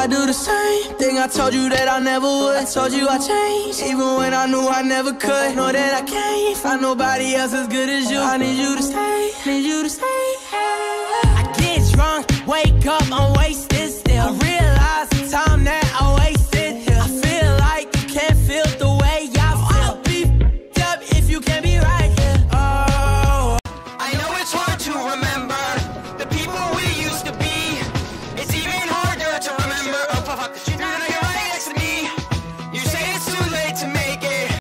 I do the same thing I told you that I never would. I told you I changed, even when I knew I never could. Know that I can't find nobody else as good as you. I need you to stay, need you to stay.